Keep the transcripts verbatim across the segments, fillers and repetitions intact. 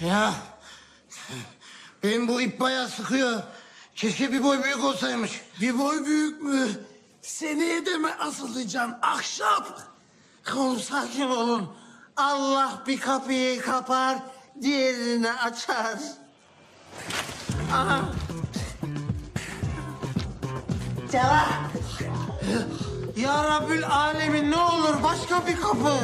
Ya benim bu ip bayağı sıkıyor. Keşke bir boy büyük olsaymış. Bir boy büyük mü? Seneye de mi asılacaksın ahşap? Oğlum sakin olun. Allah bir kapıyı kapar, diğerini açar. Aha. Cevap. Ya Rabbül Alemin, ne olur başka bir kapı.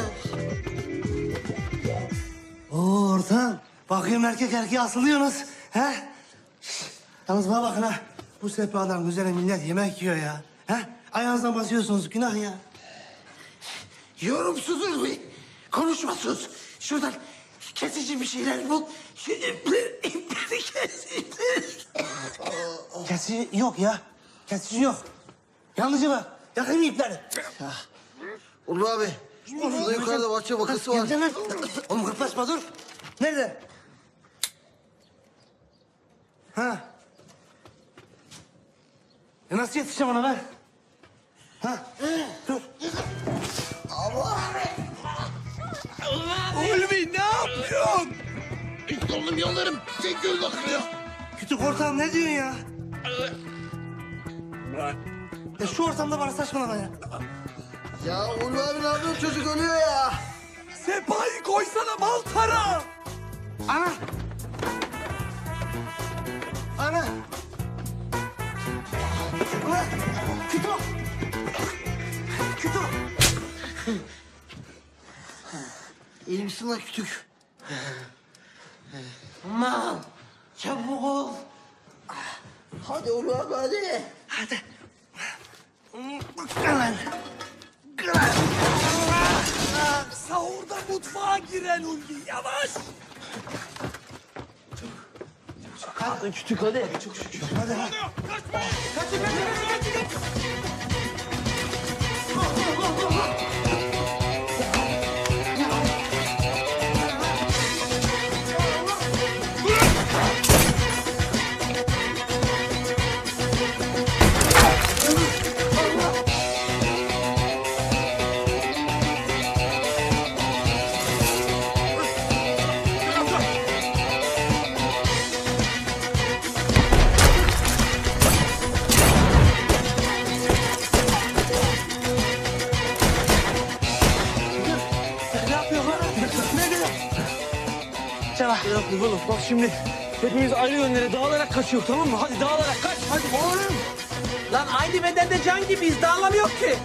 Oo ortam. Bakıyorum erkek erkeğe asılıyorsunuz. He? Şişt, yalnız bana bakın ha. Bu sehpadan üzerine millet yemek yiyor ya. He? Ayağınızdan basıyorsunuz, günah ya. Yorumsuzuz bir. Konuşmasız. Şuradan kesici bir şeyler bul. Şu ipleri, ipleri kesici. Kesici yok ya. Kesici yok. Yanlıcı var. Yakayım mı ipleri? Ulu abi. Şurada yukarıda bahçe bakısı var. Gel lan. Oğlum kıplaşma dur. Nerede? Ha. E nasıl yetişeceğim ona ben? Ha. Dur. Ulvi ne yapıyorsun? Oğlum yollarım tek göz akıyor. Küçük ortağım ne diyorsun ya? Ya şu ortamda bana saçmalama ya. Ya Ulu abi ne yapıyorsun? Çocuk ölüyor ya. Sehpayı koysana maltara. Ana! Ana! Ulan! Kütü! Kütü! İyi misin lan küçük? Aman! Çabuk ol! Hadi Ulu abi hadi. Hadi! Gel lan! Gel lan! Sahurda mutfağa giren Ulvi yavaş. Hadi küçük hadi. Çok şükür. Hadi hadi. Kaçın kaçın kaçın kaçın. Cevap. Ne yapıyoruz oğlum? Bak şimdi hepimiz ayrı yönlere dağılarak kaçıyor, tamam mı? Hadi dağılarak kaç. Hadi oğlum. Lan aynı bedende can gibiyiz, dağılamıyor ki.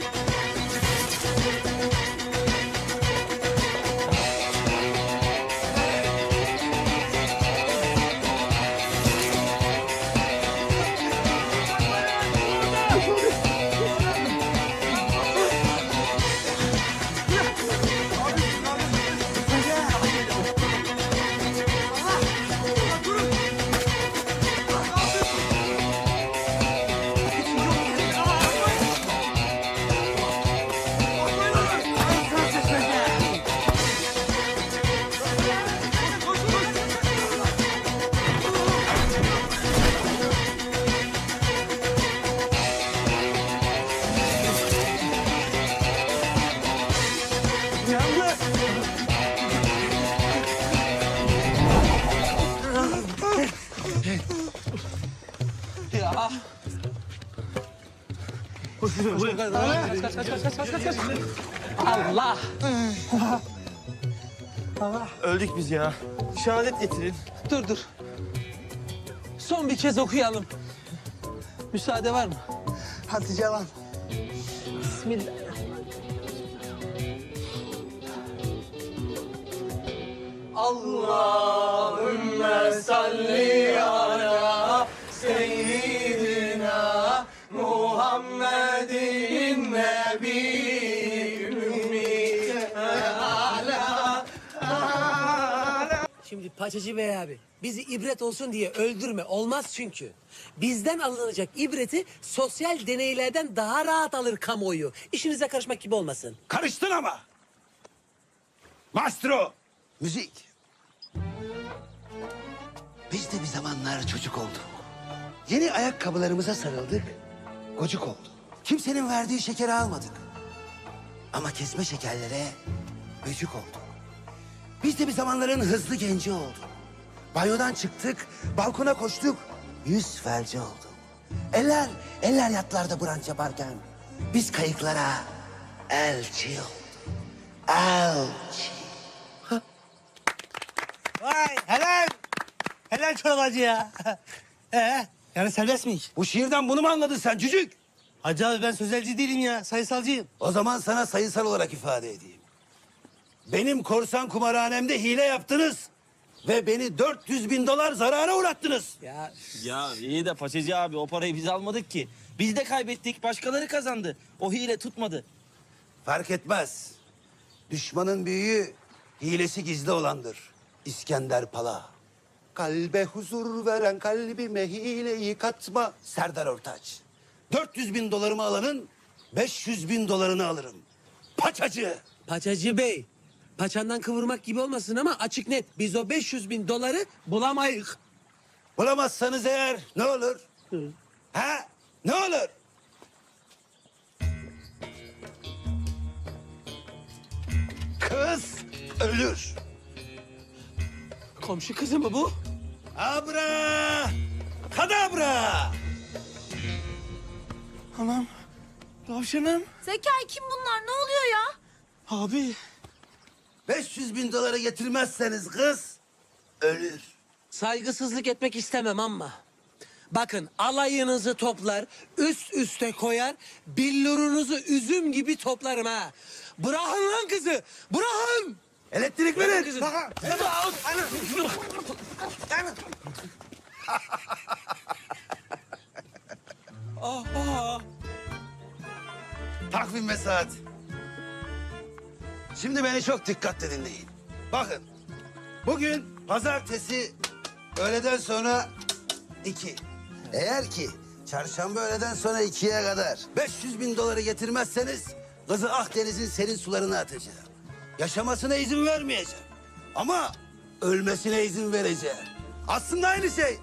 Kaç kaç kaç kaç kaç kaç kaç. Allah. Öldük biz ya. Şehadet getirin. Dur dur. Son bir kez okuyalım. Müsaade var mı? Hadi Cevan. Bismillah. Allahümme salli ala seyyidina Muhammedin nebi ümmi ala. Şimdi Paçacı Bey abi, bizi ibret olsun diye öldürme. Olmaz çünkü. Bizden alınacak ibreti sosyal deneylerden daha rahat alır kamuoyu. İşinize karışmak gibi olmasın. Karıştın ama. Maestro. Müzik. Biz de bir zamanlar çocuk olduk. Yeni ayakkabılarımıza sarıldık, gocuk olduk. Kimsenin verdiği şekeri almadık. Ama kesme şekerlere öcük olduk. Biz de bir zamanların hızlı genci olduk. Banyodan çıktık, balkona koştuk, yüz felci olduk. Eller, eller yatlarda branş yaparken biz kayıklara elçi olduk. Elçi. Vay helal. Helal çorbacı ya. Ee, yani serbest miyiz? Bu şiirden bunu mu anladın sen cücük? Hacı abi ben sözelci değilim ya, sayısalcıyım. O zaman sana sayısal olarak ifade edeyim. Benim korsan kumarhanemde hile yaptınız ve beni dört yüz bin dolar zarara uğrattınız. Ya Ya iyi de Paçacı abi o parayı biz almadık ki. Biz de kaybettik. Başkaları kazandı. O hile tutmadı. Fark etmez. Düşmanın büyüğü hilesi gizli olandır. İskender Pala. Kalbe huzur veren kalbime hileyi katma. Serdar Ortaç. dört yüz bin dolarımı alanın beş yüz bin dolarını alırım. Paçacı. Paçacı Bey, paçandan kıvırmak gibi olmasın ama açık net. Biz o beş yüz bin doları bulamayız. Bulamazsanız eğer ne olur? Ha? Ne olur? Kız ölür. Komşu kızı mı bu? Abra! Kadabra! Anam. Tavşanım. Zekai kim bunlar? Ne oluyor ya? Abi. beş yüz bin dolara getirmezseniz kız ölür. Saygısızlık etmek istemem ama. Bakın alayınızı toplar, üst üste koyar, billurunuzu üzüm gibi toplarım ha. Bırakın lan kızı, bırakın. Elektrik verin. Takvim ve saat. Şimdi beni çok dikkatle dinleyin. Bakın. Bugün pazartesi öğleden sonra iki. Eğer ki çarşamba öğleden sonra ikiye kadar beş yüz bin doları getirmezseniz kızı Akdeniz'in serin sularına atacağım. Yaşamasına izin vermeyeceğim. Ama ölmesine izin vereceğim. Aslında aynı şey.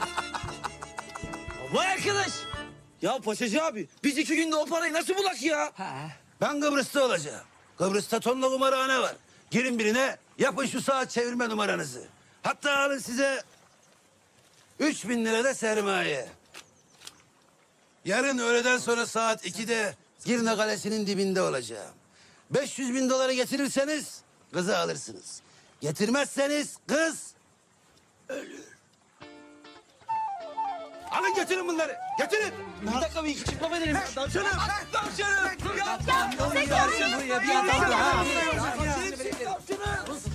Vay arkadaş. Ya Paçacı abi biz iki günde o parayı nasıl bulak ya? Ha. Ben Kıbrıs'ta olacağım. Kıbrıs'ta tonla kumarhane var. Girin birine yapın şu saat çevirme numaranızı. Hatta alın size üç bin lira da sermaye. Yarın öğleden sonra saat ikide Girne Kalesi'nin dibinde olacağım. beş yüz bin doları getirirseniz kızı alırsınız. Getirmezseniz kız ölür. Alın getirin bunları. Getirin. Bir dakika bir iki çıplama edelim. Tavşanım. Tavşanım. Ya. Buraya bir adam da ha. Tavşanım.